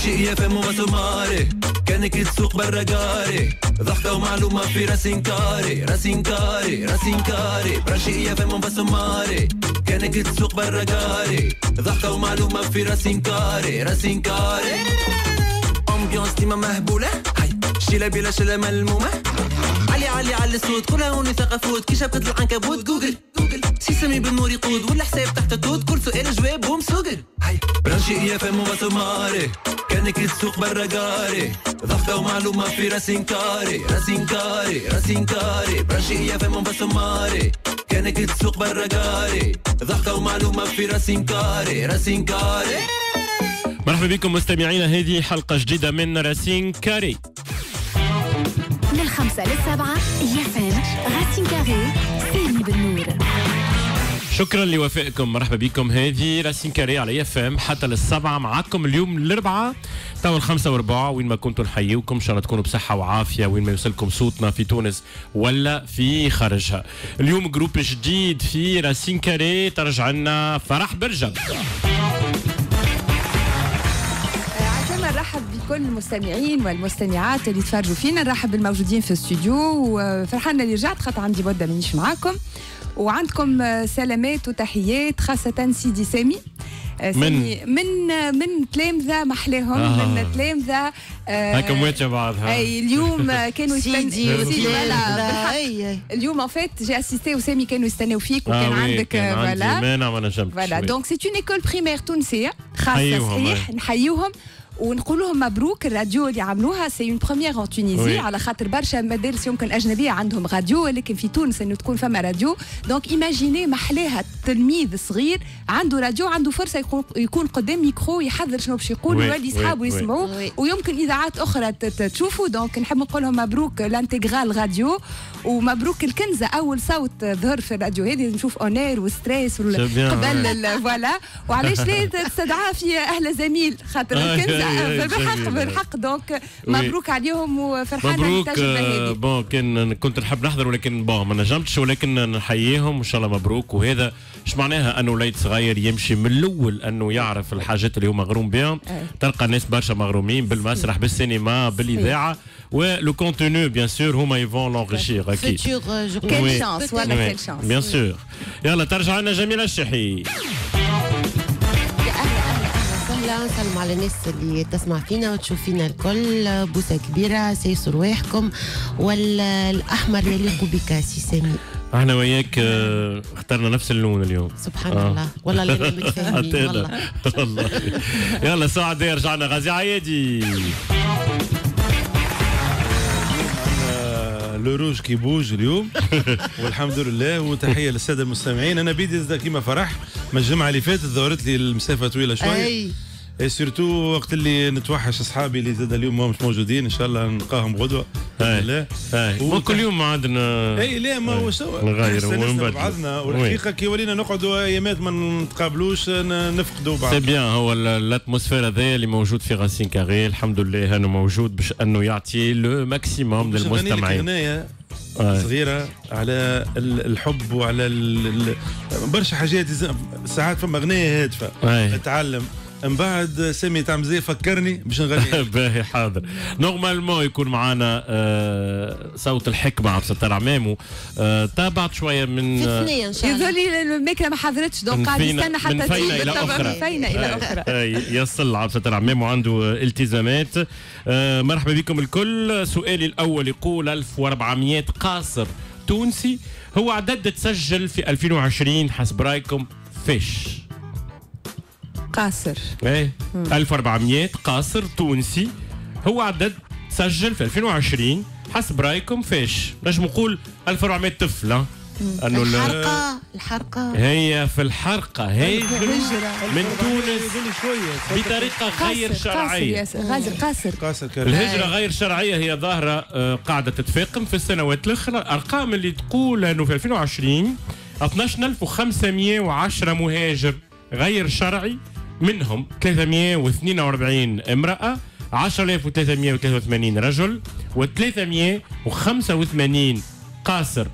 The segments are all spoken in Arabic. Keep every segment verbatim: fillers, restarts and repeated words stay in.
برانشي اف ام ومسماري كانك تسوق برا قاري ضحكة ومعلومة في راسينكاري راسينكاري راسينكاري برانشي اف ام ومسماري كانك تسوق برا قاري ضحكة ومعلومة في راسينكاري راسينكاري امبيونس ديما مهبولة شيلة بلا شلة ملمومة علي علي على الصوت كلها هوني ثقافات كي شبكة العنكبوت جوجل جوجل سي سامي بالنور يقود ولا حساب تحت التوت كل سؤال جواب بوم سوقر برانشي اف ام ومسماري كانك تسوق برا قاري ضحكة ومعلومة في راسينكاري راسينكاري راسينكاري برانشي اف ام ومسماري كانك تسوق برا قاري ضحكة ومعلومة في راسينكاري راسينكاري. مرحبا بكم مستمعينا، هذه حلقة جديدة من راسينكاري من الخمسة للسبعة يفهم راسينكاري سامي بالنور. شكرا لوفائكم، مرحبا بكم. هذه راسينكاري على اف ام حتى للسبعة، معكم اليوم الاربعاء تو الخمسة وربع، وين ما كنتوا نحييكم، ان شاء الله تكونوا بصحة وعافية وين ما يوصلكم صوتنا في تونس ولا في خارجها. اليوم جروب جديد في راسينكاري، ترجع لنا فرح برجم. نرحب بكل المستمعين والمستمعات اللي تفرجوا فينا، نرحب بالموجودين في الاستوديو، وفرحانه اللي رجعت خاطر عندي مده مانيش معاكم، وعندكم سلامات وتحيات خاصه سيدي سامي سامي من من من تلامذه محلاهم آه. من تلامذه هكا مواتشه بعضها. اي اليوم كانوا يستنوا اليوم ان فيت جي اسيستي وسامي كانوا يستناو فيك وكان آه عندك فوالا انا ما نجمتش فوالا. دونك سي اون ايكول بريمير تونسيه خاصه صحيح، نحييهم ونقول لهم مبروك. الراديو اللي عملوها سي اون بروميير ان تونيزي، على خاطر برشا مدارس يمكن اجنبيه عندهم راديو، لكن في تونس انه تكون فما راديو. دونك ايماجيني محلاها تلميذ صغير عنده راديو، عنده فرصه يكون قدام ميكرو يحضر شنو باش يقول ويولي صحابه يسمعوه، ويمكن اذاعات اخرى تشوفوا. دونك نحب نقول لهم مبروك لانتيغرال راديو، ومبروك الكنزه، اول صوت ظهر في الراديو هذه. نشوف اونير وستريس قبل فوالا، وعلاش لا تستدعى في اهل زميل خاطر الكنزه بالحق بالحق. دونك مبروك عليهم وفرحانه بالتجربه هذه. بون كان كنت نحب نحضر ولكن بون ما نجمتش، ولكن نحييهم وان شاء الله مبروك. وهذا اش معناها انه وليد صغير يمشي من الاول انه يعرف الحاجات اللي هو مغروم بها. تلقى الناس برشا مغرومين بالمسرح بالسينما بالاذاعه ولو كونتوني بيان سور هما يفون لونغيشير اكيد. كيل شانس ولا كيل شانس بيان سور. يلا ترجع لنا جميله الشحي. نسلم على الناس اللي تسمع فينا وتشوف فينا الكل، بوسه كبيره، سيسوا رواحكم، والاحمر يليق بك سي سامي. احنا وياك اه اخترنا نفس اللون اليوم سبحان آه. الله والله لا متفاهمين والله والله. يلا سعداء رجعنا. غازي عيادي لو روج كي بوج اليوم والحمد لله. وتحيه للساده المستمعين. انا بيدي كيما فرح من الجمعه اللي فاتت ظهرت لي المسافه طويله شويه، اي سورتو وقت اللي نتوحش اصحابي اللي زاد اليوم ما مش موجودين، ان شاء الله نلقاهم غدوه باذن الله. مو كل يوم ما عندنا اي لا ما هو سوا نغيروا بعضنا، والحقيقه كي ولينا نقعدوا ايامات ما نتقابلوش نفقدوا بعض. سي بيان، هو الاتموسفير هذا اللي موجود في راسينكاري الحمد لله انه موجود باش انه يعطي لو ماكسيموم للمستمعين. اغنيه صغيره على الحب وعلى برشا حاجات، ساعات فما اغنيه هادفه اتعلم من بعد سامي تعمل زي فكرني باش نغني. باهي حاضر. نورمالمون يكون معنا آه صوت الحكمه عبد الستار عمامو. آه تابعت شويه من في الثنيه ان شاء الله. يظهر لي الماكله ما حضرتش، دونك قاعد يستنى حتى تجي بالطبع. فينا الى اخرى يصل عبد الستار عمامو عنده التزامات. آه مرحبا بكم الكل. سؤالي الاول يقول ألف وأربعمائة قاصر تونسي هو عدد تسجل في ألفين وعشرين حسب رايكم فيش؟ قاصر ايه ألف وأربعمائة قاصر تونسي هو عدد سجل في ألفين وعشرين حسب رايكم فيش؟ نجم نقول ألف وأربعمائة طفل. انه الحرقه الحرقه هي في الحرقه هي من تونس بطريقه غير شرعيه. غازي قاصر قاصر الهجره غير شرعيه هي ظاهره قاعده تتفاقم في السنوات الاخرى. الارقام اللي تقول انه في ألفين وعشرين اثناش ألف وخمسمائة وعشرة مهاجر غير شرعي، منهم ثلاثمائة واثنين وأربعين امراه، عشرة آلاف وثلاثمائة وثلاثة وثمانين رجل، وثلاثمائة وخمسة وثمانين قاصر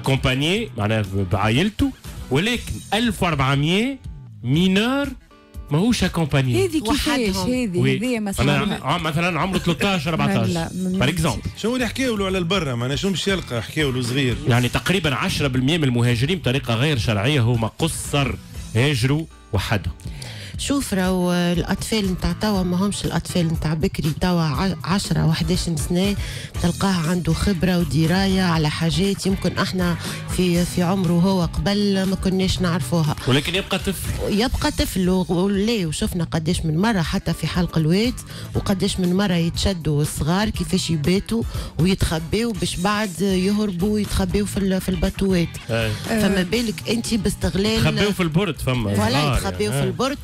اكومبانيي معناها بعائلته، ولكن ألف وأربعمائة مينور ماهوش اكومباني. هذه كيفاش هذه هذه مثلا مثلا عمره ثلاثة عشر أربعة عشر بار اكزومبل. شنو اللي حكاوا له على البرة معناها شنو باش يلقى حكاوا له صغير؟ يعني تقريبا عشرة بالمئة من المهاجرين بطريقه غير شرعيه هما قصر هاجروا وحدهم. شوف راهو الاطفال نتاع توا ما همش الاطفال نتاع بكري، توا عشرة وحداش سنه تلقاه عنده خبره ودرايه على حاجات يمكن احنا في في عمره هو قبل ما كناش نعرفوها، ولكن يبقى طفل يبقى طفل. وليه وشفنا قداش من مره حتى في حلق الواد وقداش من مره يتشدوا الصغار كيفاش يباتوا ويتخباوا باش بعد يهربوا ويتخباوا في في الباتوات. فما بالك انت باستغلال يتخباوا في البرد فما فوالا يتخباوا في البرد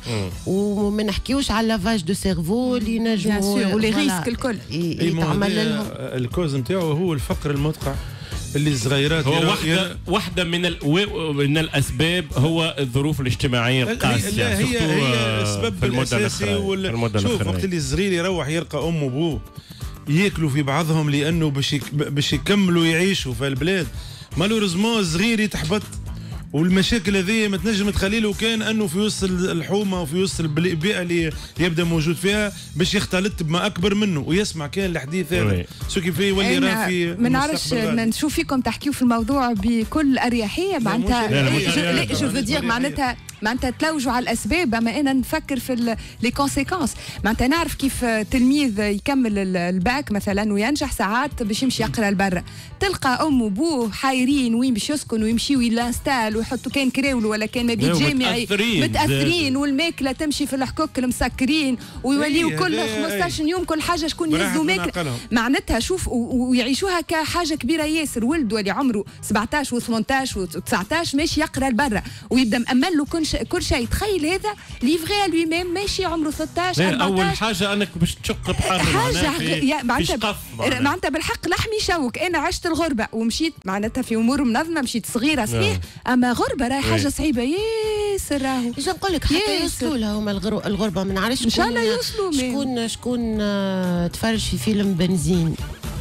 وما نحكيوش على لافاج دو سيرفو اللي نجموا ولي ريسك الكل يتعمل لهم. الكوز نتاعو هو الفقر المدقع اللي الصغيرات هو واحدة واحدة من ال... من الأسباب هو الظروف الاجتماعية القاسية. هي هي, هي السبب الأساسي وال... شوف وقت اللي الصغير يروح يلقى أم وأبوه ياكلوا في بعضهم لأنه باش باش يكملوا يعيشوا في البلاد، مالوريزمون الصغير يتحبط. والمشاكل هذه ما تنجم تخلي له كان انه في وسط الحومه وفي وسط البيئه اللي يبدا موجود فيها باش يختلط بما اكبر منه ويسمع كان الحديث هذا سو كيف يولي راه في ما نعرفش نشوف فيكم تحكيوا في الموضوع بكل اريحيه معناتها جو فو دير معناتها معناتها تلوجوا على الاسباب، اما انا نفكر في لي كونسيكونس. معناتها نعرف كيف تلميذ يكمل الباك مثلا وينجح ساعات باش يمشي يقرا لبرا، تلقى ام وابوه حايرين وين باش يسكن ويمشيوا يلانستال ويحطوا كان كراول ولا كان مبيت جامعي متاثرين والماكله تمشي في الحكوك المسكرين ويوليوا كل خمسطاش يوم كل حاجه شكون يهزوا ماكله. معناتها شوف ويعيشوها كحاجه كبيره ياسر. ولد اللي عمره سبعطاش وثمنطاش وتسعطاش ماشي يقرا لبرا ويبدا مأمن له كل كل شيء. تخيل هذا ليفغي لوي ميم ماشي عمره ستطاش أربعطاش. اول حاجه انك باش تشق بحاجه حاجه معناتها معناتها بالحق لحمي شوك. انا عشت الغربه ومشيت معناتها في امور منظمه، مشيت صغيره صحيح اما غربه راهي حاجه صعيبه ياسر. راهو ايش نقول لك حتى يوصلوا لها هما الغربه. ما نعرفش ان شاء الله يوصلوا. شكون شكون تفرج في فيلم بنزين؟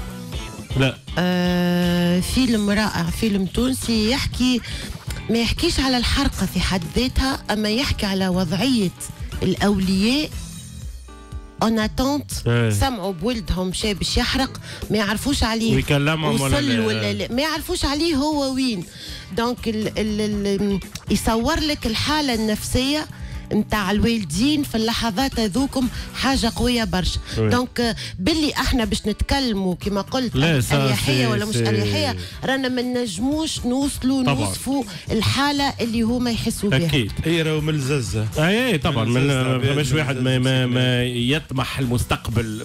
لا آه فيلم رائع، فيلم تونسي يحكي ما يحكيش على الحرقة في حد ذاتها أما يحكي على وضعية الأولياء اون اتونت سمعوا بولدهم شي باش يحرق ما يعرفوش عليه ويكلمهم ولا, ولا لا ما يعرفوش عليه هو وين. دونك ال ال ال يصور لك الحالة النفسية نتاع الوالدين في اللحظات هذوكم حاجه قويه برشا. دونك باللي احنا باش نتكلموا كما قلت اريحيه ولا مش اريحيه رانا ما نجموش نوصلوا نوصفوا الحاله اللي هما يحسوا بها. اكيد هي راهو من الززه. اي طبعا مش واحد ما, ما, ما يطمح المستقبل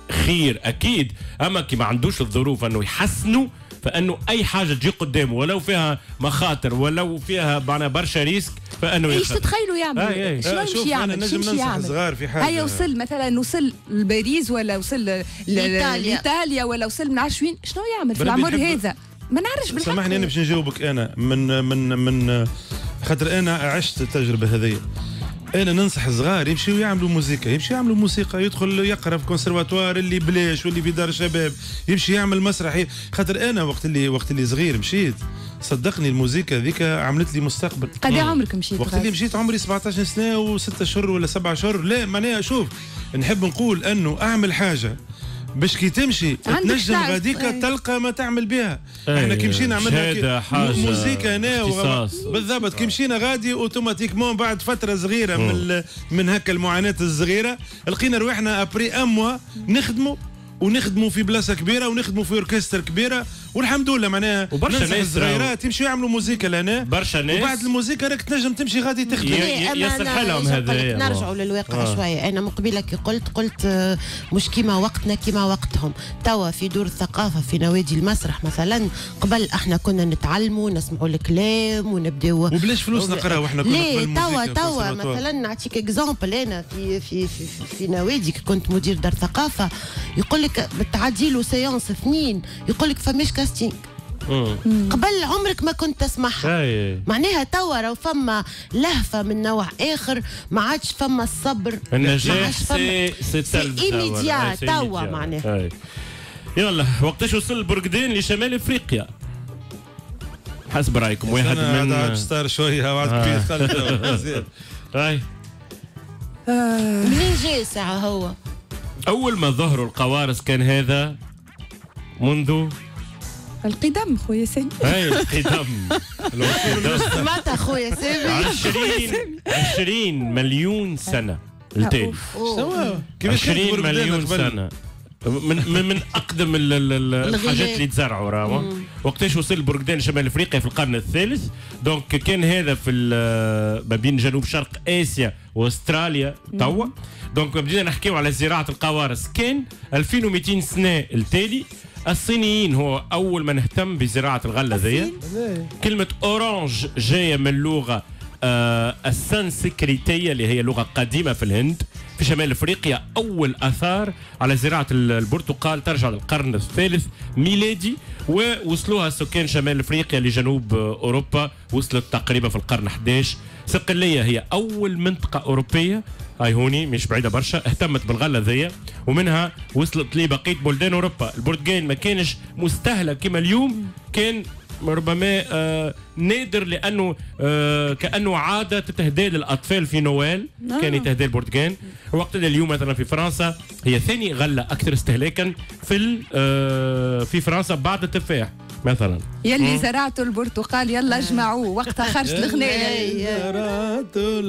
خير اكيد، اما كي ما عندوش الظروف انه يحسنوا فانه اي حاجه تجي قدامه ولو فيها مخاطر ولو فيها معنا برشا ريسك فانه ايش تتخيلوا يعمل؟ شنو يمشي يعمل؟ نجم ننصح صغار في حاجه. هيا وصل مثلا وصل لباريس ولا وصل لايطاليا ولا وصل من عشرين، شنو يعمل في العمر هذا؟ ما نعرفش بالحق. سامحني انا باش نجاوبك انا من من من خاطر انا عشت التجربه هذه. انا ننصح الصغار يمشيوا يعملوا موسيقى، يمشي يعملوا موسيقى، يدخل يقرا في كونسرفاتوار اللي بلاش واللي في دار شباب، يمشي يعمل مسرح. خاطر انا وقت اللي وقت اللي صغير مشيت صدقني الموسيقى ذيك عملت لي مستقبل. قد ايه عمرك مشيت؟ وقت اللي مشيت عمري سبعطاش سنه وستة اشهر ولا سبعة اشهر. لا معناها شوف نحب نقول انه اعمل حاجه باش كي تمشي تنجم غاديك تلقى ما تعمل بها. احنا كي مشينا عملنا موسيقى هنا بالضبط كي مشينا غادي اوتوماتيكمون بعد فتره صغيره من من هكا المعاناه الصغيره لقينا روحنا ابري ان موا نخدموا ونخدموا في بلاصه كبيره ونخدموا في اوركستر كبيره والحمد لله معناها وبرشا ناس صغيرات يمشوا يعملوا موسيقى لهنا برشا ناس وبعد الموسيقى راك تنجم تمشي غادي تخدم. يصلح لهم هذا. نرجعوا للواقع آه. شويه. انا من قبيله كي قلت قلت مش كيما وقتنا كيما وقتهم. توا في دور الثقافه في نوادي المسرح مثلا قبل احنا كنا نتعلموا نسمعوا الكلام ونبداو وبلاش فلوس نقراو احنا كنا قبل توا توا مثلا نعطيك اكزامبل. انا في في في, في, في نوادي كنت مدير دار ثقافه يقول لك بتعدي له سيونس اثنين يقول لك فماش كاستينغ قبل عمرك ما كنت تسمعها. معناها توا راهو فما لهفه من نوع اخر ما عادش فما الصبر. النجاح سي سي ايميديا توا معناها. يلا وقتاش وصل البرقدين لشمال افريقيا حسب رايكم؟ واحد من ستار شويه وعد كبير. هاي منين جاي ساعة هو؟ اول ما ظهروا القوارص كان هذا منذ القدم خويا سامي. هاي القدم. سمعت خويا سامي. عشرين عشرين مليون سنة التالي. عشرين مليون سنة. من من من اقدم ال ال الحاجات اللي تزرعوا راهو. وقتاش وصل برقدان شمال افريقيا في القرن الثالث. دونك كان هذا في ما بين جنوب شرق اسيا واستراليا توا. دونك بدينا نحكيو على زراعه القوارص كان ألفين ومئتين سنه التالي. الصينيين هو اول من اهتم بزراعه الغله ذي. كلمه اورانج جايه من اللغه آه السنسكريتيه اللي هي لغه قديمه في الهند. في شمال افريقيا اول اثار على زراعه البرتقال ترجع للقرن الثالث ميلادي، ووصلوها سكان شمال افريقيا لجنوب اوروبا وصلت تقريبا في القرن أحد عشر. صقليه هي اول منطقه اوروبيه هاي هوني مش بعيده برشا اهتمت بالغله ذي، ومنها وصلت لبقيه بلدان اوروبا. البرتقال ما كانش مستهلك كما اليوم، كان ربما آه نادر لانه آه كانه عاده تتهدى للاطفال في نوال. آه. كان يتهدى البرتقال. وقت اليوم مثلا في فرنسا هي ثاني غله اكثر استهلاكا في آه في فرنسا بعد التفاح مثلا. يلي زرعتوا البرتقال يلا اجمعوه وقتها خرجت الغنايه. زرعتوا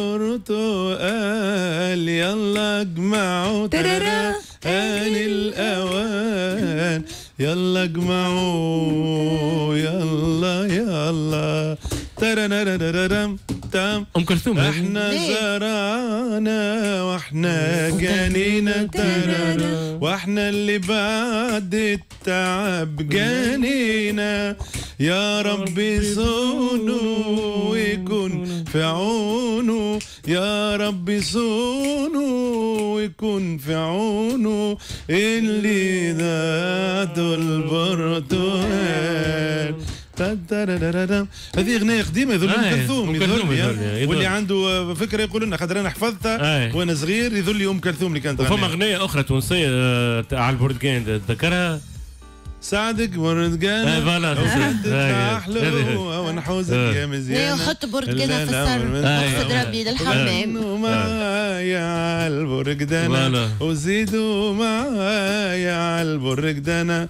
البرتقال يلا اجمعوا ترى آن الأوان يلا اجمعوا يلا يلا ترى تام. ام كلثوم احنا زرعنا واحنا جانينا ترى واحنا اللي بعد التعب جانينا يا ربي صونه ويكون في عونه يا ربي صونه ويكون في عونه اللي ذاته البرتقال. هذه اغنيه قديمه يظل ام كلثوم يظل واللي عنده فكره يقول لنا خاطر انا حفظتها وانا صغير يظل لي ام كلثوم اللي كانت غنيها. وفما اغنيه اخرى تونسيه على البرتقال تذكرها ساعدك برتقانة فوالا تحلو ونحوزك يا مزيانة وحط برتقانة في السر اقصد ربي للحمام معايا على البرتقانة وزيدوا معايا على البرتقانة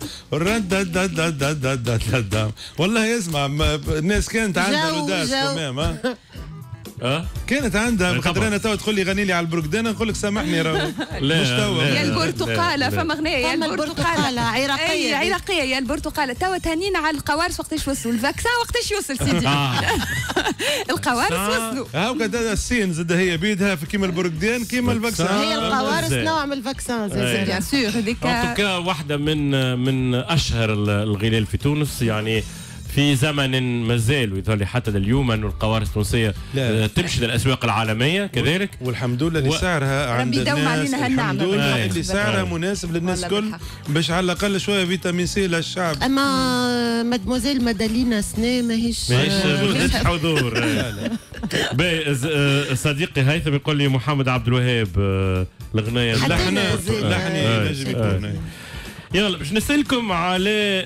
والله يسمع الناس كانت عندها روداس تمام ها اه كانت عندها بخاطر انا تو تقول لي غني لي على البرقدانه نقول لك سامحني راه مش توا يا البرتقاله فما اغنيه يا البرتقاله عراقيه عراقيه يا البرتقاله توا تهنينا على القوارص وقتاش وصلوا الفاكسان وقتاش يوصل سيدي القوارص وصلوا هاو قد السين زاد هي بيدها في كيما البرقدان كيما الفاكسان هي القوارص نوع من الفاكسان بيان سور هذيك واحده من من اشهر الغلال في تونس يعني في زمن مازال ويظل حتى اليوم انه القوارص التونسيه تمشي للاسواق العالميه كذلك والحمد لله اللي و... سعرها عند الناس علينا الحمد لله اللي سعرها مناسب للناس الكل باش على الاقل شويه فيتامين سي للشعب. اما مادموزيل مادالينا سنة ماهيش ماهيش حضور. باهي صديقي هيثم يقول لي محمد عبد الوهاب الاغنيه لحنا لحني نجم يكون. يلا باش نسألكم على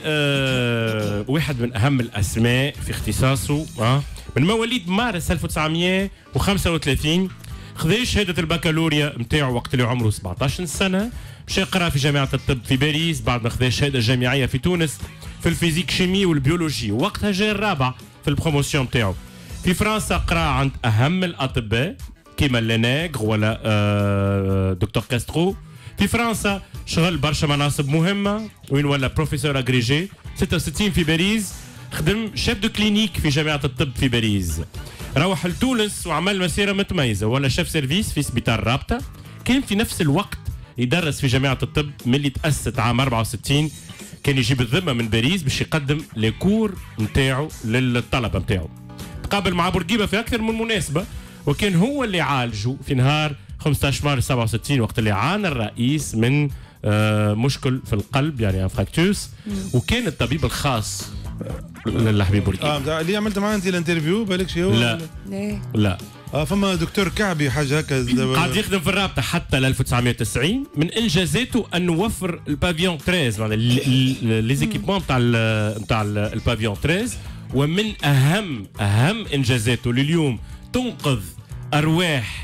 آه واحد من أهم الأسماء في اختصاصه آه من مواليد مارس ألف وتسعمئة وخمسة وثلاثين. خذا شهادة البكالوريا نتاعو وقت اللي عمره سبعطاش سنة. مشى يقرا في جامعة الطب في باريس بعد ما خذا شهادة جامعية في تونس في الفيزيك شيمي والبيولوجي. وقتها جاء الرابع في البروموسيون نتاعو. في فرنسا قرا عند أهم الأطباء كيما لينيغر ولا آه دكتور كاسترو. في فرنسا شغل برشا مناصب مهمه وين ولا بروفيسور اغريجي. ستة وستين في باريس خدم شيف دو كلينيك في جامعه الطب في باريس. روح لتونس وعمل مسيره متميزه ولا شيف سيرفيس في سبيطار رابطه. كان في نفس الوقت يدرس في جامعه الطب ملي تاسست عام أربعة وستين. كان يجيب الذمه من باريس باش يقدم لي كور نتاعو للطلبه نتاعو. تقابل مع بورقيبه في اكثر من مناسبه وكان هو اللي عالجه في نهار خمسطاش مارس سبعة وستين وقت اللي عانى الرئيس من آه مشكل في القلب يعني انفراكتوس. وكان الطبيب الخاص للحبيب بورقيبه. اه اللي عملت معاه انت الانترفيو بالك شي هو؟ لا لا اه فما دكتور كعبي حاجه هكا قاعد يخدم في الرابطه حتى ل ألف وتسعمئة وتسعين. من انجازاته انه وفر البافيون ثلاثة معناها لي زيكيبمون نتاع نتاع البافيون ثلاثة. ومن اهم اهم انجازاته لليوم تنقذ ارواح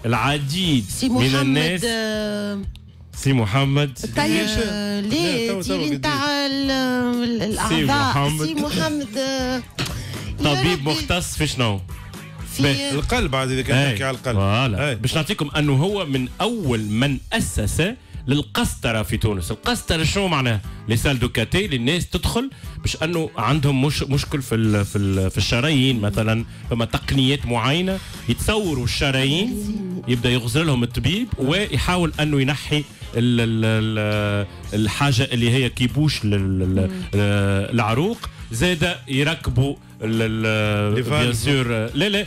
العديد سي من محمد الناس. آه سي محمد طيب آه ليه تيلي نتاع الاعضاء سي محمد آه طبيب مختص في شنو؟ في القلب عاد اذا كان نحكي على القلب. فوالا باش نعطيكم انه هو من اول من اسس للقسطره في تونس. القسطره شنو معناها؟ لي سال دو كاتي للناس تدخل باش انه عندهم مش مشكل في ال في ال في الشرايين مثلا، فما تقنيات معينه يتصوروا الشرايين، يبدا يغزر لهم الطبيب ويحاول انه ينحي ال ال الحاجه اللي هي كيبوش العروق. زاد يركبوا بيان سور لا لا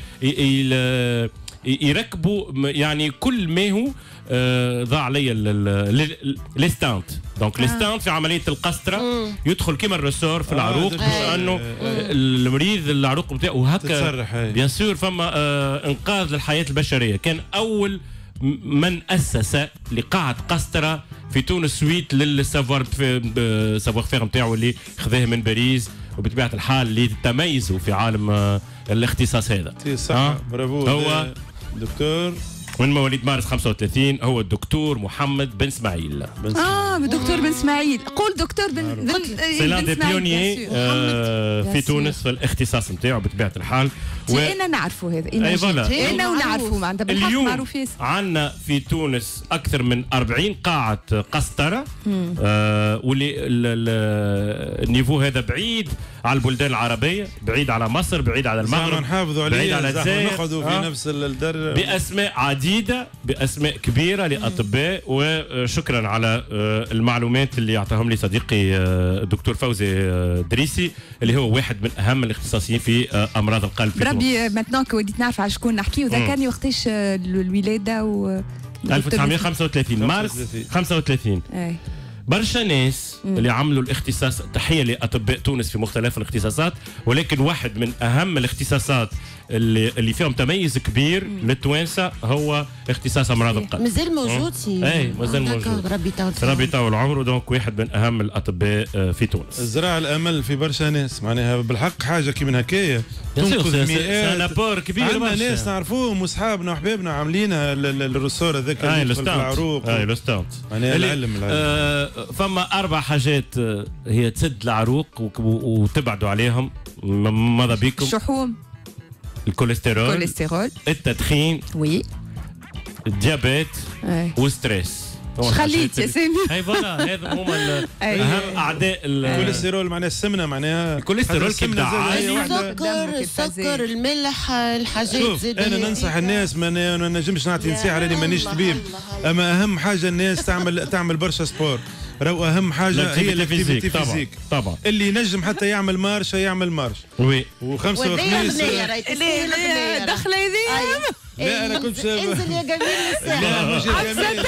يركبوا يعني كل ما هو ضاع عليا لي ستانت. دونك لي ستانت في عمليه القسطره يدخل كيما الرسور في العروق باش انه المريض العروق نتاعو هكا بيان سور فما انقاذ للحياه البشريه. كان اول من اسس لقاعه قسطره في تونس سويت للسافوار سافوار فير نتاعو اللي خذاه من باريس، وبطبيعه الحال اللي تميزوا في عالم الاختصاص هذا. صح برافو. هو دكتور من مواليد مارس خمسة وثلاثين، هو الدكتور محمد بن اسماعيل. اه دكتور بن اسماعيل. قول دكتور بن بن سي لان دي بيونيي في تونس في الاختصاص نتاعو بطبيعه الحال. و... انا نعرفوا هذا اي فوالا انا ونعرفوا معناتها بالحق معروف ياسر. عندنا في تونس اكثر من أربعين قاعه قسطره آه واللي النيفو هذا بعيد على البلدان العربيه، بعيد على مصر، بعيد على المغرب، نحافظوا عليه، بعيد على الجزائر، نقعدوا في آه. نفس الدر باسماء عديده، باسماء كبيره لاطباء. وشكرا على المعلومات اللي اعطاهم لي صديقي الدكتور فوزي دريسي اللي هو واحد من اهم الاختصاصيين في امراض القلب في تونس. بربي ماتنون كو وليت نعرف على شكون نحكي، وذكرني وقتاش الولاده و ألف وتسعمائة وخمسة وثلاثين مارس خمسة وثلاثين. اي برشا ناس مم. اللي عملوا الاختصاص. تحيه لاطباء تونس في مختلف الاختصاصات، ولكن واحد من اهم الاختصاصات اللي اللي فيهم تميز كبير للتوانسه هو اختصاص امراض القلب. مازال موجود سي اي مازال موجود. ربي يطول ربي يطول عمره. دونك واحد من اهم الاطباء في تونس. زرع الامل في برشا ناس معناها بالحق حاجه كي من هكايا تنقذ مئات. لابور كبير. عندنا ناس نعرفوهم وصحابنا وحبابنا عاملينها الرسور هذاك اللي في العروق. اي لو ستانت. معناها العلم آه فما اربع حاجات هي تسد العروق وتبعدوا عليهم. ماذا بيكم؟ الشحوم، الكوليسترول، الكوليسترول، التدخين، وي، الديابيت والستريس. خليت يا سامي. اي فوالا هذا هما اهم اعداء الكوليسترول. معناها السمنه، معناها الكوليسترول كبده عالي، السكر، السكر، الملح، الحاجات زي انا ننصح الناس، ما نجمش نعطي نصيحه لاني مانيش طبيب، اما اهم حاجه الناس تعمل تعمل برشا سبور. راهو اهم حاجه هي الاكتيفيتي فيزيك. طبعا اللي ينجم حتى يعمل مارش يعمل مارش. وي وخمسه وخميس دخله هذه. لا انا كنت انزل يا جميل الساعه. لا مش يا جميل.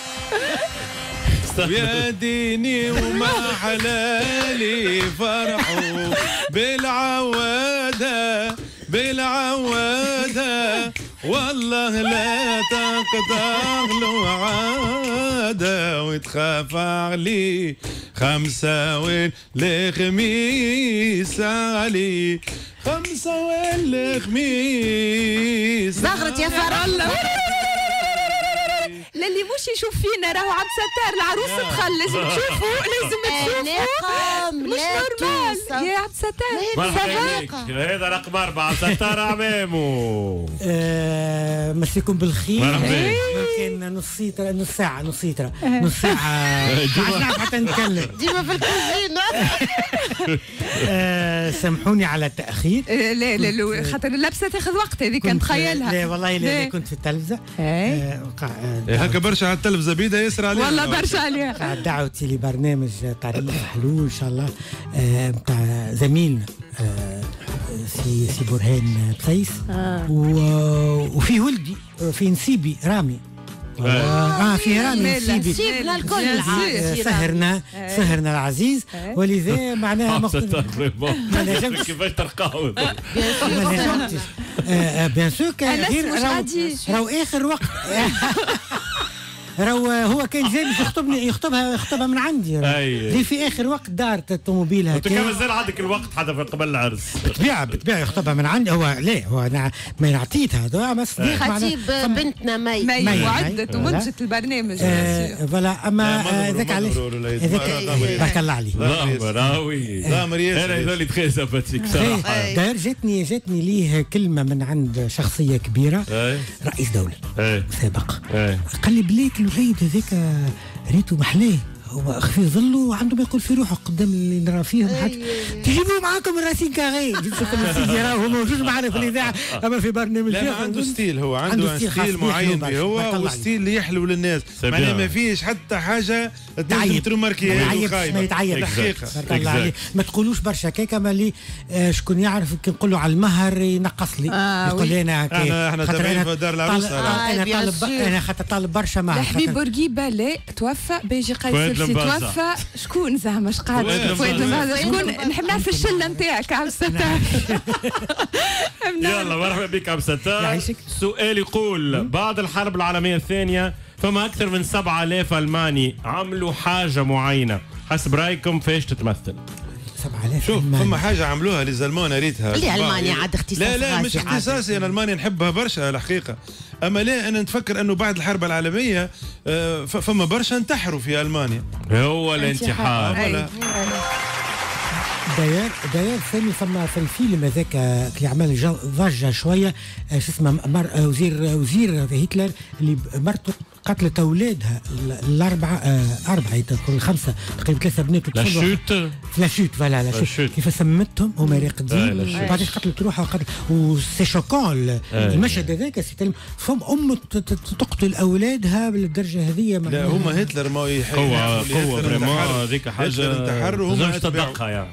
يا ديني وما حلالي فرحوا بالعوادة بالعوادة، والله لا تقطع له عادة، وتخاف علي خمسة والخميس علي خمسة والخميس. زغرت يا فر الله. للي مش يشوف فينا راهو عبد ستار العروس دخل، لازم تشوفوا، لازم تشوفوا. مش نورمال يا عبد ستار. هذا رقم أربعة ستار عمامو. مسيكم بالخير. ممكن نص سيترة، نص ساعة، نص سيترة، نص ساعة عشان حتى نتكلم. ديما في الكوزينة. سامحوني على التأخير. لا لا خاطر اللبسة تاخذ وقت، هذيك نتخيلها. لا والله لا كنت في التلفزة. هكا برشا على التلفزه بيدا يسرى عليها. والله برشا عليها. دعوتي لبرنامج طريق حلول ان شاء الله نتاع زميلنا سي سي برهان بسيس. آه. وفي ولدي في نسيبي رامي. اه في رامي نسيبي الكل سهرنا سهرنا العزيز، ولذا معناها ما نجمش كيفاش ترقاو. ما نجمتش بيان سور كان غير راهو اخر وقت. راهو هو كان جاي باش يخطبني يخطبها يخطبها من عندي. اللي في اخر وقت دارت الطوموبيل هكا. انت مازال عندك الوقت حتى قبل العرس. بالطبيعه بالطبيعه يخطبها من عندي. هو لا هو ما نعطيت هذا بس خطيب بنتنا مي مي وعدت ومنجت البرنامج. فوالا اما ذاك عليه بارك الله عليك. لا راوي انا هذول تخي سامباتيك صراحه. داير جاتني جاتني ليه كلمه من عند شخصيه كبيره رئيس دوله سابق قال لي بليك الوليد هذاك ريته محلاه هو خفيف ظله وعنده ما يقول في روحه قدام اللي نرى فيهم حتى تجيبوه معاكم الراسين كاغي هو موجود معنا في الاذاعه اما في برنامج. لا عنده ستيل هو عنده, عنده ستيل معين به هو وستيل اللي يحلو للناس معناها ما فيش حتى حاجه تروماركي ما يتعيب الحقيقه. ما تقولوش برشا كيكه مالي شكون يعرف كي نقول له على المهر ينقص لي يقول لي انا احنا احنا تمام في دار العروس انا طالب انا خاطر طالب برشا مهر. حبيب بورقيبه لا توفى بيجي قيس توفى شكون زعما شقاد شكون نحب نعرف الشله نتاعك عبد الستار. يلا مرحبا بك عبد الستار. سؤال يقول بعد الحرب العالميه الثانيه فما اكثر من سبعة آلاف الماني عملوا حاجه معينه حسب رايكم فاش تتمثل؟ سبعة آلاف شوف فما حاجه عملوها لزلمان ريتها اللي المانيا عاد اختصاص. لا لا مش اختصاصي انا المانيا نحبها برشا الحقيقه اما لا انا نتفكر انه بعد الحرب العالميه فما برشا انتحروا في المانيا. هو الانتحار. داير داير ثاني فما في الفيلم هذاك اللي عمل ضجه شويه شو اسمه وزير وزير هتلر اللي مرته قتلت اولادها الاربعه آه اربعه تقول خمسه تقريبا ثلاثه بنات. لا شوت لا شوت فوالا لا شوت كيف سمتهم هما راقدين بعدين قتلت روحها وقتل وسي شوكون المشهد هذاك فم ام تقتل اولادها بالدرجه هذه. لا هما هتلر ما هو هو فريمون هذيك حاجه انتحر وهما تدقها يعني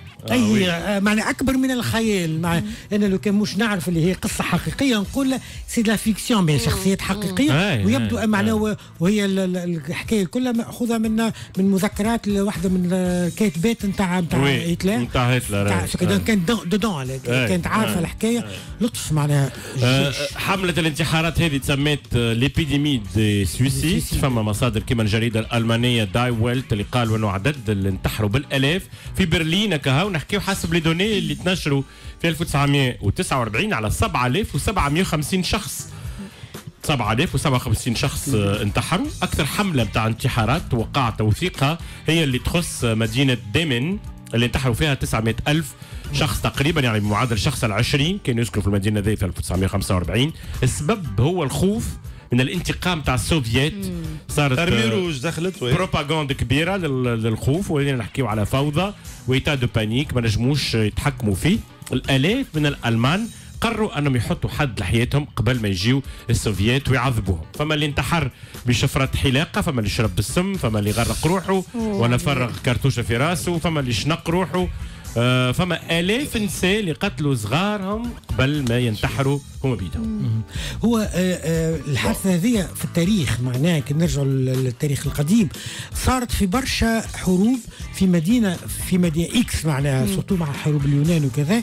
اي معنى اكبر من الخيال. مع انا لو كان مش نعرف اللي هي قصه حقيقيه نقول سي لا فيكسيون بين شخصيات حقيقيه ويبدو معناه وهي الحكايه كلها ماخوذه من من مذكرات واحده من الكاتبات نتاع نتاع هتلر نتاع هتلر كان دودون كانت عارفه الحكايه لطف معناها. حمله الانتحارات هذه تسميت ليبيديمي دي سويسيد. فما مصادر كما الجريده الالمانيه داي ويلت اللي قالوا انه عدد اللي انتحروا بالالاف في برلين كها ونحكيو حسب لي دوني اللي تنشروا في ألف وتسعمائة وتسعة وأربعين على سبعة آلاف وسبعمائة وخمسين شخص. سبعة آلاف وسبعة وخمسين شخص انتحروا. اكثر حمله بتاع انتحارات وقع توثيقها هي اللي تخص مدينه ديمن اللي انتحروا فيها تسعمائة ألف شخص تقريبا يعني بمعدل الشخص العشرين كانوا يسكنوا في المدينه ذي في ألف وتسعمائة وخمسة وأربعين. السبب هو الخوف من الانتقام تاع السوفييت. صارت روج دخلت بروباغندا كبيره للخوف ولينا نحكيو على فوضى وإيتا دو بانيك ما نجموش يتحكموا فيه. الالاف من الالمان قرروا انهم يحطوا حد لحياتهم قبل ما يجيو السوفييت ويعذبوهم. فما اللي انتحر بشفره حلاقه، فما اللي شرب بالسم، فما اللي غرق روحه ولا فرغ كرتوشه في راسه، فما اللي شنق روحه. آه فما آلاف نساء اللي قتلوا صغارهم قبل ما ينتحروا هما بيدهم. هو آه آه الحادثة هذه في التاريخ معناها كي نرجعوا للتاريخ القديم صارت في برشا حروب في مدينة في مدينة إكس معناها سورتو مع حروب اليونان وكذا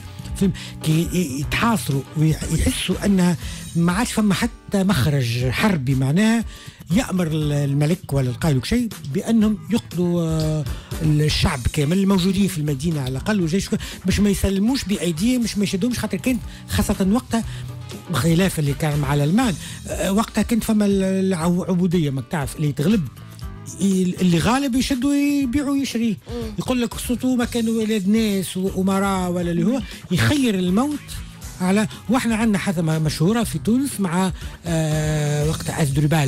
كي يتحاصروا ويحسوا أنها ما عادش فما حتى مخرج حربي معناها يأمر الملك ولا القائد شيء بأنهم يقتلوا الشعب كامل الموجودين في المدينة على الأقل وجيش باش ما يسلموش بأيديهم باش ما يشدوهمش خاطر كانت خاصة وقتها بخلاف اللي كان مع الألمان وقتها كانت فما العبودية ما تعرف اللي تغلب اللي غالب يشدوا يبيعوا يشري يقول لك صوتوا ما كانوا ولاد ناس وأمراء ولا اللي هو يخير الموت على. واحنا عندنا حادثة مشهورة في تونس مع آه وقت أزدربال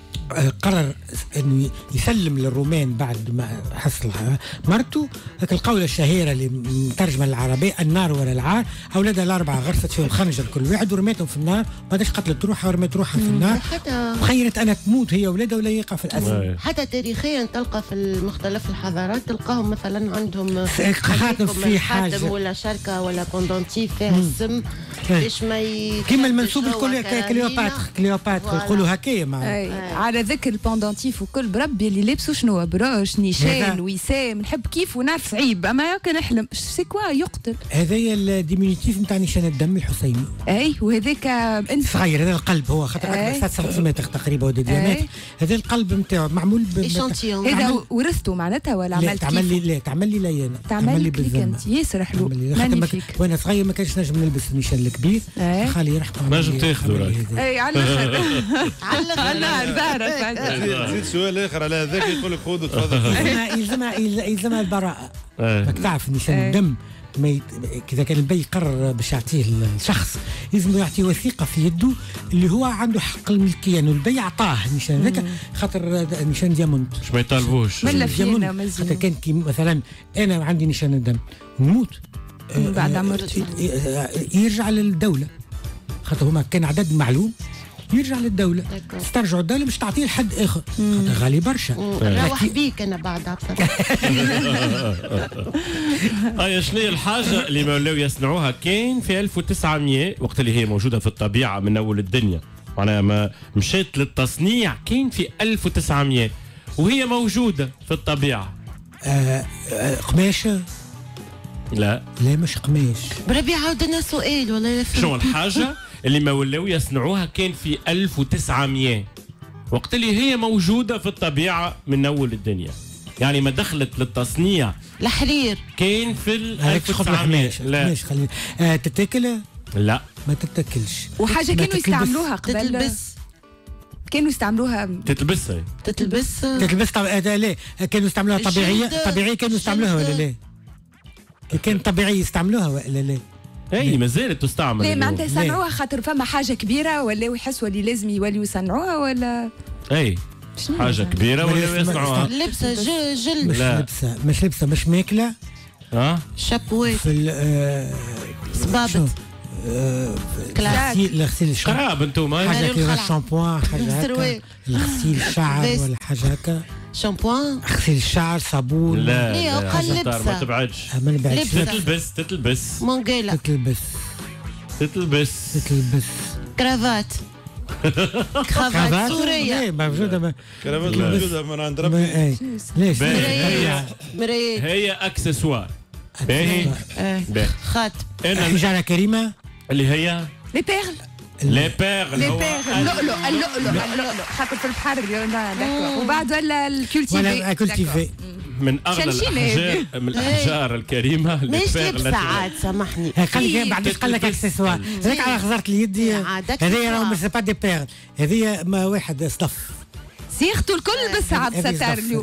قرر انه يسلم للرومان بعد ما حصل مرته ذاك القولة الشهيرة اللي مترجمة للعربية النار ولا العار. أولادها الأربعة غرست فيهم خنجر كل واحد ورميتهم في النار بعدش قتلت روحها ورميت روحها في النار وخيرت أنا تموت هي أولادها ولا يقع في الأسد. حتى تاريخيا تلقى في مختلف الحضارات تلقاهم مثلا عندهم خاتم في حاجة ولا شركة ولا كوندونتي فيها السم باش ما كيما المنسوب الكل كليوباتر كليوباتر يقولوا هكايا مع على ذكر البوندونتيف وكل بربي اللي لابسوا شنو بروش نيشان وسام نحب كيف ونعرف عيب اما يمكن نحلم سي كوا يقتل. هذايا الديمينيتيف نتاع نيشان الدم الحسيني. اي وهذاك انت صغير هذا القلب هو خاطر اكثر تسعة سنتيمتر تقريبا ودي ديامتر. هذا القلب نتاعو معمول هذا ورثته معناتها ولا عملت تعمل لي لا تعمل لي لا انا تعمل لي بالذمه انت ياسر حلو مانيفيك. وانا صغير ما كانش نجم نلبس نيشان الكبير خالي يرحمه نجم تاخذه اي على الاخر على الاخر ظهرت. زيد سؤال اخر على هذاك يقول لك خذ تفضل. يلزمها يلزمها البراءه. راك تعرف نيشان الدم ما كذا كان البي يقرر باش يعطيه الشخص لازم يعطيه وثيقه في يده اللي هو عنده حق الملكيه انه البي عطاه نيشان هذاك خاطر نيشان ديامونت باش ما يطالبوش خاطر كان كي مثلا انا عندي نيشان الدم نموت بعد عمرتي يرجع للدوله خاطر هما كان عدد معلوم يرجع للدولة تسترجعوا الدولة باش تعطيه لحد آخر خاطر غالي برشا. نروح بيك أنا بعد عبد أي شنو هي الحاجة اللي ما ولاو يصنعوها كان في ألف وتسعمية وقت اللي هي موجودة في الطبيعة من أول الدنيا معناها ما مشيت للتصنيع كان في ألف وتسعمية وهي موجودة في الطبيعة. آه آه قماشة؟ لا لا مش قماش. بربي عاودنا سؤال والله. شنو الحاجة اللي ما ولاو يصنعوها كان في ألف وتسعمية وقت اللي هي موجودة في الطبيعة من أول الدنيا يعني ما دخلت للتصنيع. الحرير كان في ألف وتسعمية. لا خلي آه تتاكل؟ لا ما تتاكلش. وحاجة كانوا يستعملوها قبل تتلبس كانوا يستعملوها تتلبس تتلبس تتلبس طب... لا كانوا يستعملوها طبيعية طبيعية كانوا يستعملوها ولا لا؟ كان طبيعي يستعملوها ولا لا؟ اي ما زالت تستعمل. لا معناتها يصنعوها خاطر فما حاجه كبيره ولا يحسوا اللي لازم يوليوا يصنعوها ولا اي حاجه كبيره ولا يصنعوها. لبسه جلد مش لبسه مش لبسه مش ماكله. اه شابوات في آه صبابط غسيل غسيل الشعر. قراب انتم حاجه كيما الشامبوان حاجه هكا غسيل الشعر ولا حاجه هكا. شامبوان غسيل الشعر صابون. لا لا لا ما تبعدش. ما نبعدش. تتلبس تتلبس مونجيلا تتلبس تتلبس تتلبس كرافات كرافات سورية موجودة. كرافات موجودة من عند ربي. ليش؟ مرايات هي اكسسوار. باهي خاتم. حجارة كريمة اللي هي لي بيرل. لي بيرل لي بيرل اللؤلؤ اللؤلؤ اللؤلؤ خاطر في البحر وبعد ولا الكولتيفي. ولا الكولتيفي من اغلى الاحجار من الاحجار الكريمه. ليش لبس ساعات سامحني قال بعد قال لك اكسسوار هذاك على خزرت اليد هذه راهو مش با دي بيرل هذه ما واحد صدف سيختوا الكل بس عاد ستار اليوم.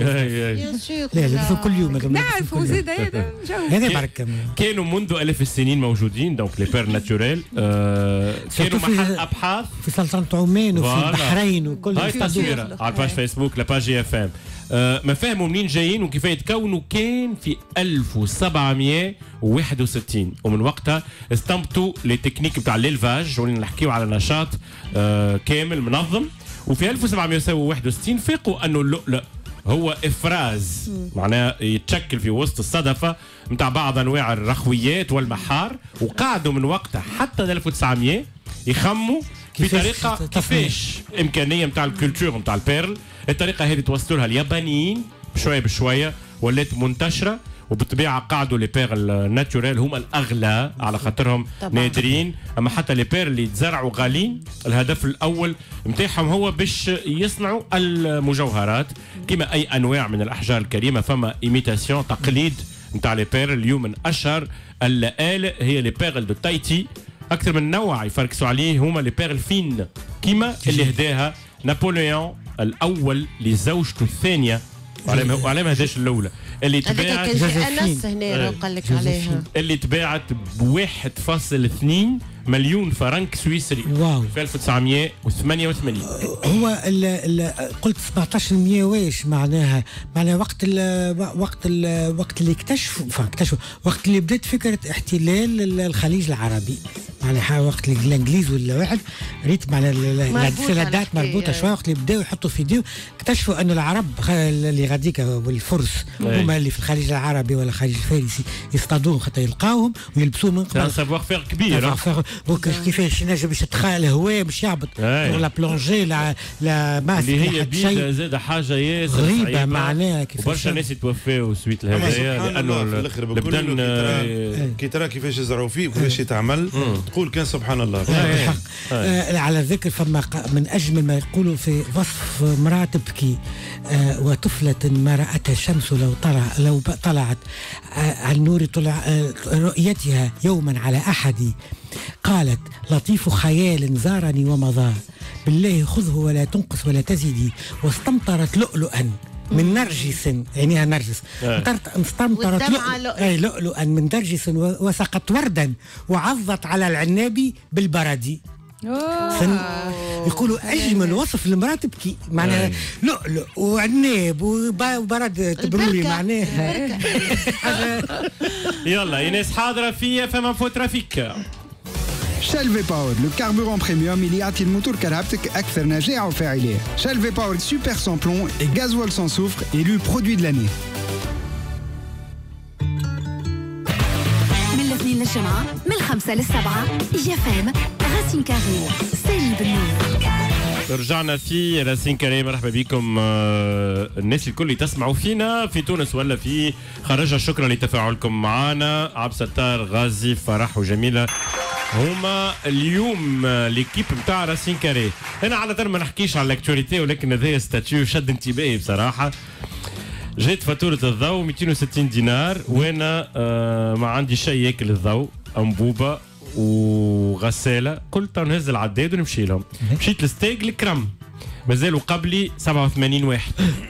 لا لبسوا كل يوم نعرف وزيد هذا هذا برك كانوا منذ الاف السنين موجودين دونك لي بير ناتوريل. كانوا محل ابحاث في سلطنة عمان وفي البحرين وكل هاي تصويره على الباج فيسبوك لاباج جي اف ام. ما فهموا منين جايين وكيف يتكونوا كان في ألف وسبعمية وواحد وستين ومن وقتها استنبطوا لي تكنيك بتاع الليلفاج واللي نحكيو على نشاط كامل منظم. وفي ألف وسبعمية وواحد وستين فاقوا انه اللؤلؤ هو افراز معناه يتشكل في وسط الصدفه نتاع بعض انواع الرخويات والمحار وقعدوا من وقتها حتى ألف وتسعمية يخموا بطريقه كيفاش امكانيه نتاع الكولتور نتاع البيرل. الطريقه هذه توصلوا لها اليابانيين بشويه بشويه ولات منتشره وبالطبيعه قعدوا لي بيرل ناتوريل هما الاغلى على خاطرهم نادرين. اما حتى لي بيرل اللي تزرعوا غاليين الهدف الاول نتاعهم هو باش يصنعوا المجوهرات كما اي انواع من الاحجار الكريمه. فما ايميتاسيون تقليد نتاع لي بيرل. اليوم من اشهر اللآلئ هي لي بيرل دو تايتي. اكثر من نوع يفركسوا عليه هما لي بيرل فين كيما اللي هداها نابليون الاول لزوجته الثانيه وعلى ما هداش الاولى اللي تباعت انس هنا قال لك عليها اللي تباعت ب واحد فاصلة اثنين مليون فرنك سويسري واو في ألف وتسعمية وثمانية وثمانين. هو ال ال قلت سبعطاش بالمية واش معناها معناها وقت ال وقت ال وقت اللي اكتشفوا اكتشفوا وقت اللي بدات فكره احتلال الخليج العربي معناها وقت الانجليز ولا واحد ريت معناها السلادات مربوطه شويه وقت اللي بداوا يحطوا في ديو اكتشفوا ان العرب اللي غاديك والفرس هما اللي في الخليج العربي ولا الخليج الفارسي يصطادوهم حتى يلقاوهم ويلبسوهم من قبل. سافوار فير كبير وكيفاش ينجم باش يتخيل الهواء باش يهبط لا بلونجي لا لا ماسك اللي هي بيدا زاد حاجه ياسر غريبه معناها وبرشا ناس يتوفاو سويت الهدايا لانه في الاخر البدن كي ترى كيفاش يزرعوا فيه وكيفاش يتعمل تقول كان سبحان الله. بالحق على ذكر فما من اجمل ما يقولوا في وصف امراه تبكي وطفله ما راتها الشمس لو طلع لو طلعت على النور طلع رؤيتها يوما على احد قالت لطيف خيال زارني ومضى بالله خذه ولا تنقص ولا تزيدي واستمطرت لؤلؤا من نرجس عينيها نرجس استمطرت لؤلؤا من نرجس وسقت وردا وعضت على العناب بالبردي. يقولوا اجمل وصف للمراه تبكي معناها لؤلؤ وعناب وبرد تبرولي معناها. يلا ايناس حاضره فيا فما فو ترافيك. شيل في باور لو كاربورون بريميوم اللي يعطي الموتور كرهبتك أكثر نجاعة وفاعلية. شيل في باور سوبر سون بلون et gasoil sans soufre élu produit de l'année. من الاثنين للجمعة من الخمسة للسبعة يفهم راسين كاري سامي بنور. رجعنا في راسين كاري. مرحبا بكم الناس الكل اللي تسمعوا فينا في تونس ولا في خارجها. شكرا لتفاعلكم معنا. عبد الستار غازي فرح وجميله هما اليوم ليكيب نتاع راسين كاري. انا عاده ما نحكيش على الاكتواليتي ولكن هذايا ستاتيو شد انتباهي بصراحه. جات فاتوره الضوء مئتين وستين دينار وانا آه ما عندي شيء ياكل الضوء انبوبه وغساله. قلت نهز العداد ونمشي لهم. مشيت لستيك الكرم مازالوا قبلي سبعة وثمانين واحد.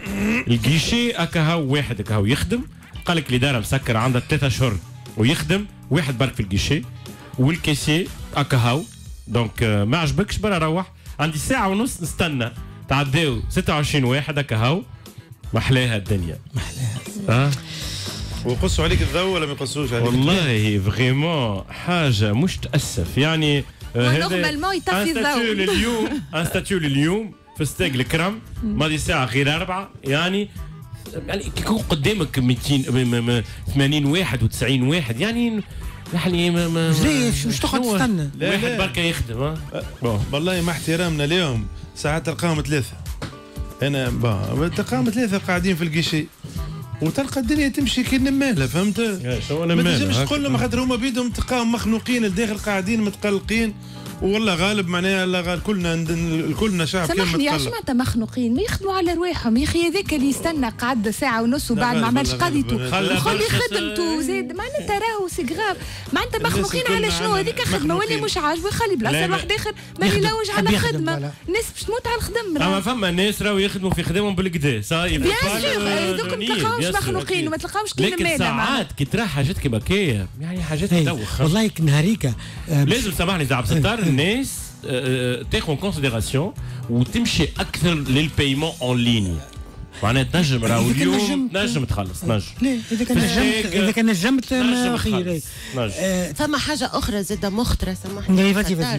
الجيشي اكاهو واحد اكاهو يخدم. قال لك الاداره مسكر عندها ثلاثة اشهر ويخدم واحد برك في الجيشي والكيسي اكاهو دونك ما عجبكش برا روح. عندي ساعه ونص نستنى تعداو ستة وعشرين واحد اكاهو. محلاها الدنيا محلاها. اه ويقصوا عليك الضوء ولا ما يقصوش عليك؟ والله فريمون حاجه مش تاسف يعني. نورمالمون يطفي الضوء. اليوم انستاتيو اليوم في ستيك الكرم ماضي ساعه غير اربعه يعني يعني كيكون قدامك مئتين ثمانين واحد وتسعين واحد يعني يعني ما ما ليش مش تقعد تستنى واحد بركه يخدم. ها أه والله مع احترامنا اليوم ساعات تلقاهم ثلاثه. انا با تلقاهم ثلاثه قاعدين في الكيشي وتلقى الدنيا تمشي كي نماله فهمت؟ ما تنجمش تقول لهم خاطر هما بيدهم تلقاهم مخنوقين لداخل قاعدين متقلقين والله غالب معناها لا غالب كلنا كلنا شعب كامل سامحني علاش معناتها مخنوقين ما يخدموا على رواحهم يا اخي. هذاك اللي يستنى قعد ساعه ونص وبعد ما عملش قضيته خلي خدمته زاد معناتها راهو سي غراف معناتها مخنوقين على شنو؟ هذيك خدمه واللي مش عاجبه يخلي بلاصه واحد اخر ما يلوج على خدمه. الناس باش تموت على الخدمه. اما فما ناس راهو يخدموا في خدمهم بالكدا صاي بيان سور هذوك ما تلقاهمش مخنوقين وما تلقاهمش كي لكن ساعات كي ترى حاجات كيما كيا يعني حاجات تدوخ والله نهاريك. لازم سامحني زعب ستار الناس تاخذ ان كونسيديراسيون وتمشي اكثر للبايمون اون ليني معناها تنجم راهو اليوم تنجم تخلص تنجم. ليه اذا كان نجمت اذا كان نجمت ما خير. فما حاجه اخرى زاده مخطره سامحني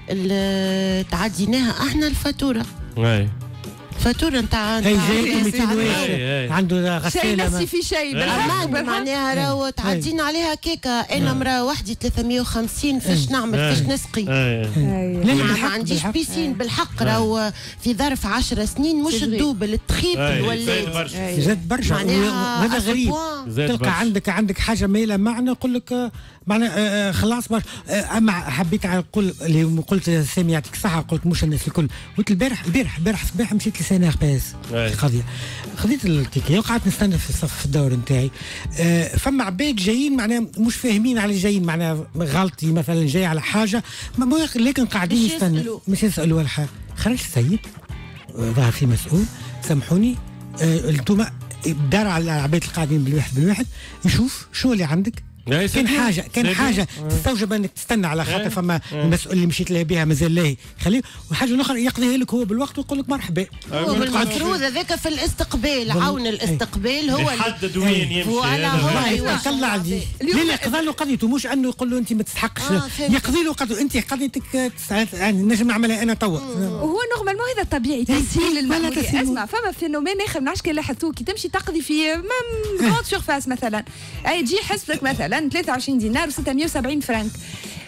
تعديناها احنا الفاتوره. اي فاتوره نتاع هي جايكم مئتين واحد عنده غساله شيء في شيء معناها راهو تعدينا عليها كيكه. انا امراه وحدي ثلاثمئة وخمسين فاش نعمل فاش نسقي. ما عنديش بيسين بالحق راهو في ظرف عشر سنين مش الدوبل التخيبل ولا زاد برشا. هذا غريب تلقى عندك عندك حاجه مايله معنا نقول لك معنا خلاص برشا. اما حبيت نقول اللي قلت سامي يعطيك الصحه قلت مش الناس الكل قلت البارح البارح البارح الصباح مشيت لسناغ باس قضيه خذيت التيكي وقعدت نستنى في الصف في الدور نتاعي. فما عباد جايين معناها مش فاهمين على جايين معناها غلطي مثلا جاي على حاجه لكن قاعدين يستنوا مش يسالوا ولا حاجه. خرج السيد ظهر في مسؤول سامحوني انتم دار على العباد القاعدين بالواحد بالواحد يشوف شو اللي عندك. كان حاجه كان حاجه تستوجب انك تستنى على خاطر فما المسؤول اللي مشيت له بها مازال لاهي خليه وحاجه اخرى يقضيها لك هو بالوقت ويقول لك مرحبا. هو بالمفروض هذاك في الاستقبال عون الاستقبال هو اللي يحدد وين يمشي. ولا هو يطلع دي لا يقضي له قضيته مش انه يقول له انت ما تستحقش يقضي له قضيته انت قضيتك يعني نجم نعملها انا توا. وهو نورمالمون هذا طبيعي تسهيل المأمورية. اسمع فما فينومين اخر ما نعرفش كي لاحظتوه كي تمشي تقضي في مام غروند سيرفاس مثلا اي تجي حسبتك مثلا ثلاثة وعشرين دينار و ستمئة وسبعين فرنك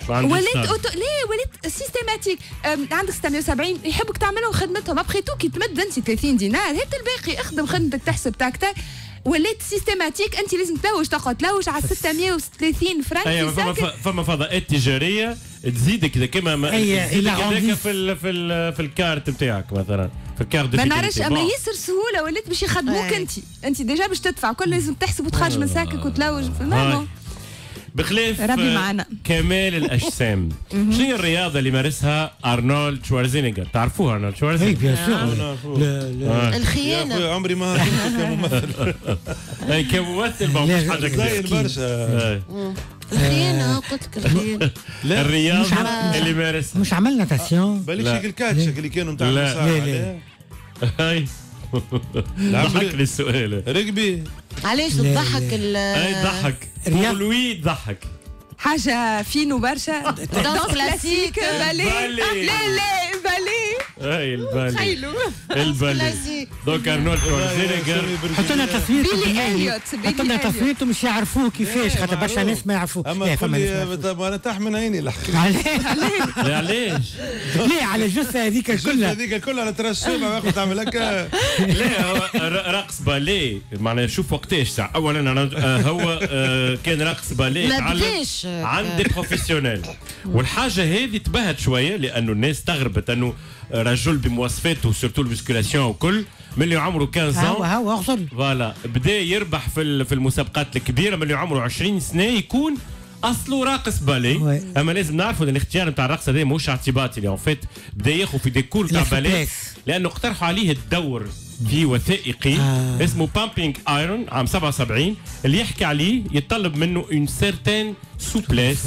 ولات أوتو... ليه ولات سيستماتيك. عندك ستة وسبعين يحبك تعملهم خدمتهم ابخيتو كي تمد انت ثلاثين دينار هات الباقي اخدم خدمتك تحسب تاكتا. ولات سيستماتيك انت لازم تلوج تقعد تلوج على ستمية وثلاثين فرنك. ايوه فما فما فضاءات تجاريه تزيدك كذا كما هذاك في ال في ال في الكارت نتاعك مثلا في الكارت. ما نعرفش اما ياسر سهوله ولات باش يخدموك انت انت ديجا باش تدفع كل لازم تحسب وتخرج من ساكك وتلوج في المهم. بخلاف ربي معنا. كمال الاجسام شنو هي الرياضه اللي مارسها ارنولد شوارزينيغر؟ تعرفوها ارنولد شوارزينيغر؟ اي بيان سور. الخيانه عمري ما كممثل. اي كممثل ما فيش حاجه زايد برشا. الخيانه قلت لك الخيانه. الرياضه اللي مارسها مش عمل ناتاسيون. بالك شكل كاتشك اللي كانوا نتاع لا لا ضحكني السؤال. رجبي علاش تضحك؟ اي ضحك لوي ضحك حاجه فينو برشا. دانس كلاسيك بالي. لا لا بالي. اي البالي خيلو البالي. دونك ارنولد شوارزينيغر حط لنا تصوير بيلي اليوت. حط لنا تصوير مش يعرفوه كيفاش خاطر برشا ناس ما يعرفوه. اما انا تاح من عيني الحق. علاش؟ ليه على الجثه هذيك كلها هذيك كلها على ترى الشوبه تعمل هكا. لا هو رقص باليه معناها شوف وقتاش ساعه. اولا هو كان رقص باليه تعلم عند بروفيسيونيل. والحاجه هذه تبهت شويه لانه الناس استغربت انه رجل بمواصفاته سورتو المسكولاسيون وكل من اللي عمره خمسة عام. هاو هاو اغزر فوالا بدا يربح في في المسابقات الكبيره من اللي عمره عشرين سنه يكون اصله راقص بالي. اما لازم نعرفوا ان الاختيار نتاع الرقص هذا مش اعتباطي اللي فات بدا ياخذ في ديكور تاع بالي لانه اقترحوا عليه الدور في وثائقي آه. اسمه بامبينج ايرون عام سبعة وسبعين اللي يحكي عليه يتطلب منه اون سيرتين سوبليس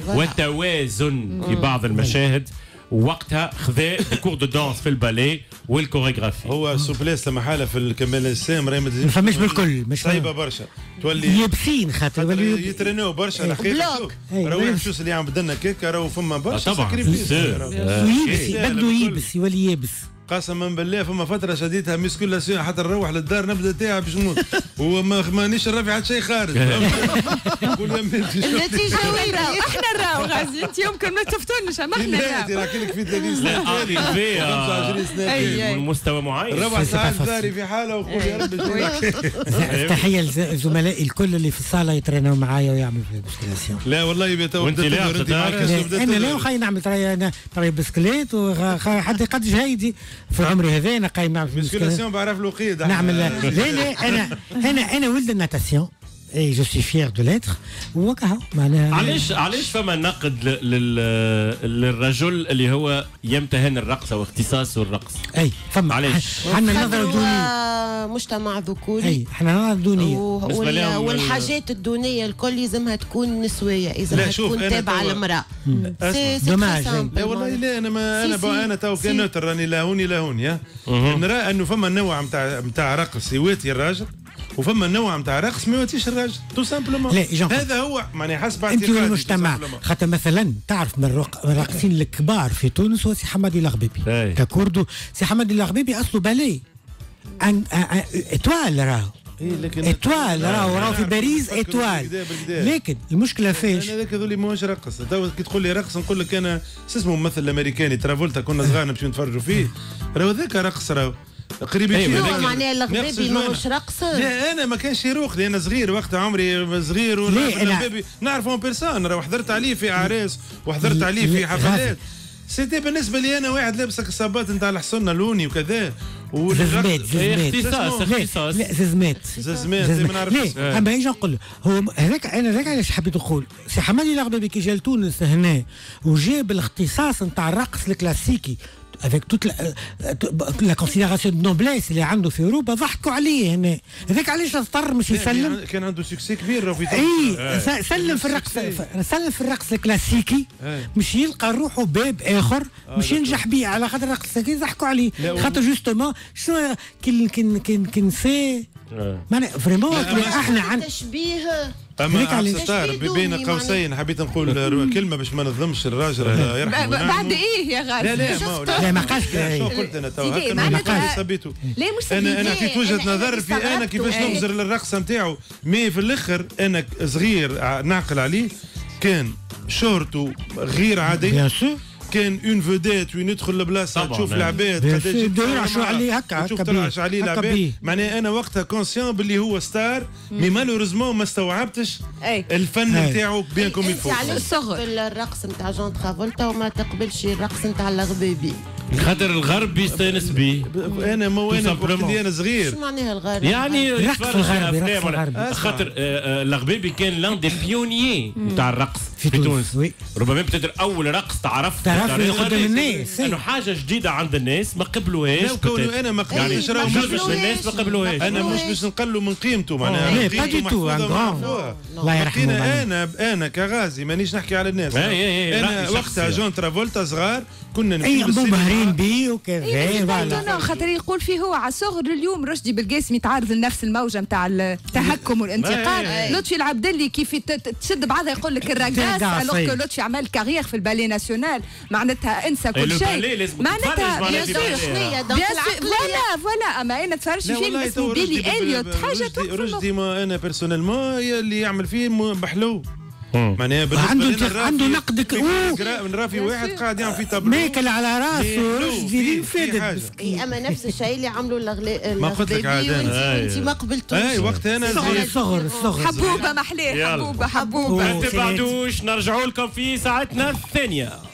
وتوازن في بعض المشاهد. وقتها خذا كور دو دانس في الباليه والكوريغرافي. هو سوبليس لما حاله في الكمال السام راهي ما فماش بالكل مش صعيبه برشا تولي يابسين خاطر يترنوا برشا الحقيقه. راهو الشوس اللي عم بدنا كيكه راهو فما برشا ساكريفيس يبس بدو يبس يولي يابس. قسما بالله فما فتره شديدتها ميسكولاسيون حتى نروح للدار نبدا تاعها باش نموت وما مانيش نرفع حتى شيء خارج. نقول النتيجه وين راهو؟ احنا نراو غازي انت يمكن ما تفتونش اما احنا نراو. راكي لك في ثلاثين سنه خمسة وعشرين سنه من مستوى معين. روح ساعات داري في حاله وقول يا ربي. تحيه لزملائي الكل اللي في الصاله يترينوا معايا ويعملوا في البسكليت. لا والله يبي تو وانت لا انا لا خاي نعمل ترى ترى بسكليت وحد قد هيدي في عمري هذا انا قايم نعمل مسكولاسيون بعرف له قيد نعمل. لا لا انا انا انا ولد الناتاسيون اي جو سي فيير دو ليتر وكاهو معناها. علاش علاش فما نقد للرجل اللي هو يمتهن الرقص او اختصاصه الرقص؟ اي فما علاش؟ عندنا نظره دونيه مجتمع ذكوري. اي احنا نظره دونيه والحاجات الدونيه الكل لازمها تكون نسويه لازمها تكون تابعه للمراه. دوماج. لا والله لا انا ما انا انا تو كنوتر راني لا هوني لا هوني نرى انه فما نوع نتاع نتاع رقص يواتي الراجل وفما نوع نتاع رقص ما يواتيش الراجل تو سامبلومون. هذا هو معناها حسب انت والمجتمع. خاطر مثلا تعرف من الراقصين الكبار في تونس هو سي حمادي الغبيبي ككردو. سي حمادي الغبيبي اصله بالي اتوال راهو اتوال راهو راهو في باريس اتوال. لكن المشكله فاش؟ انا هذاك هذول ماهوش رقص. تو كي تقول لي رقص نقول لك انا شو اسمه الممثل الامريكاني ترافولتا كنا صغار نمشيو نتفرجوا فيه راهو هذاك رقص راهو قريب شنو معناها الغبيبي ماهوش رقص؟ لا انا ما كانش يروق لي انا صغير وقتها عمري صغير والغبيبي نعرفه بيرسون راهو حضرت عليه في اعراس وحضرت عليه في حفلات. سيتي بالنسبه لي انا واحد لابسك الصابات نتاع الحصنه لوني وكذا ززمات ززمات اختصاص اختصاص لا ززمات ززمات ما نعرفش. اما اجي نقول هو هذاك انا هذاك علاش حبيت نقول سي حمادي الغبيبي كي جا لتونس هنا وجاب الاختصاص نتاع الرقص الكلاسيكي avec toute la, la considération de noblesse اللي عنده في اوروبا ضحكوا عليه هنا. هذاك علاش اضطر مش يسلم. كان عنده سكسي كبير في اي سلم في الرقص سلم في الرقص الكلاسيكي مش يلقى روحه باب اخر مش ينجح به على خاطر الرقص الكلاسيكي ضحكوا عليه خاطر جوستومون شنو كي كي كي نسي معناها فريمون احنا عن تشبيه. اما ستار بين قوسين حبيت نقول كلمه باش ما نظلمش الراجل يرحمه. بعد ايه يا غالي؟ لا لا لا ما قالش شو قلت انا تو هكا ما قالش سبيته. انا انا عطيت وجهه نظر في انا كيفاش نغزر للرقصه نتاعو مي في الاخر انا صغير نعقل عليه كان شهرته غير عاديه. بيان سور. كان اون فوديت وين يدخل البلاصه تشوف العباد قداش يرعشوا عليه هكا تشوف ترعش عليه العباد. معناها انا وقتها كونسيون باللي هو ستار مي مالوريزمون ما استوعبتش الفن نتاعو بيان كوم يفو. علاش في الرقص نتاع جون ترافولتا وما تقبلش الرقص نتاع الغبيبي؟ خاطر الغرب يستانس بيه. انا مو انا وقت اللي انا صغير. شو معناها الغرب؟ يعني الرقص الغربي. خاطر الغبيبي كان لان دي بيونيي نتاع الرقص في تونس. ربما بتقدر اول رقص تعرف تعرف قدام الناس انه حاجه جديده عند الناس ما قبلوهاش. لا كونه انا ما قبلتش راه جزء من الناس ما قبلوهاش. انا مش باش نقلوا من قيمته معناها قيمته محفوظه. الله يرحمه. انا انا كغازي مانيش نحكي على الناس. انا وقتها جون ترافولتا صغار كنا نمشيو مبهرين بيه وكذا. خاطر يقول فيه هو على صغر اليوم رشدي بالقاسمي تعرض لنفس الموجه نتاع التهكم والانتقاد. لطفي العبدلي كيف تشد بعضها يقول لك الرقاص الوغ كو لطفي عمل كارير في البالي ناسيونال معناتها انسى كل شيء. معناتها بيان سور فوالا فوالا اما انا تفرجت في فيلم اسمه بيلي اليوت حاجه تحفه. رشدي ما انا بيرسونيلمون اللي يعمل فيه بحلو معناها عنده عنده نقدك. نرى في واحد قاعد يعمل في طابلو ماكل على راسه رشدي فادت. اي اما نفس الشيء اللي عملوا الغلي ما قلت لك عاد انت ما قبلتوش. اي وقت انا الصغر الصغر حبوبه محليه حبوبه حبوبه. ما تبعدوش نرجعوا لكم في ساعتنا الثانيه.